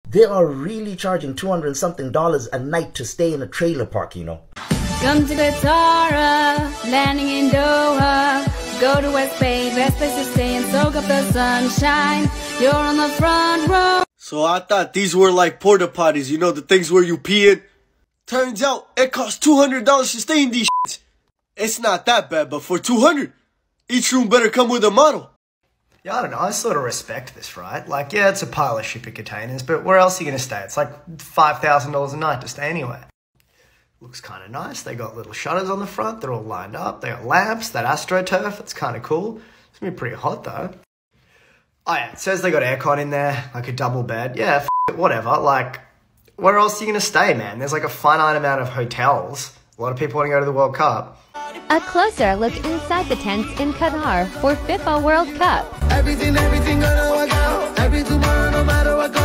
They are really charging $200 and something a night to stay in a trailer park, you know. Come to Qatar, landing in Doha. Go to West Bay, best place to stay and soak up the sunshine. You're on the front row. So I thought these were like porta potties, you know, the things where you pee in. Turns out it costs $200 to stay in these shits. It's not that bad, but for $200, each room better come with a model. Yeah, I don't know, I sort of respect this, right? Like, yeah, it's a pile of shipping containers, but where else are you going to stay? It's like $5,000 a night to stay anywhere. Looks kind of nice. They got little shutters on the front. They're all lined up. They got lamps, that AstroTurf. It's kind of cool. It's going to be pretty hot, though. Oh, yeah, it says they got aircon in there, like a double bed. Yeah, f it, whatever. Like, where else are you going to stay, man? There's like a finite amount of hotels. A lot of people want to go to the World Cup. A closer look inside the tents in Qatar for FIFA World Cup. Everything gonna work out. Every tomorrow, no matter what.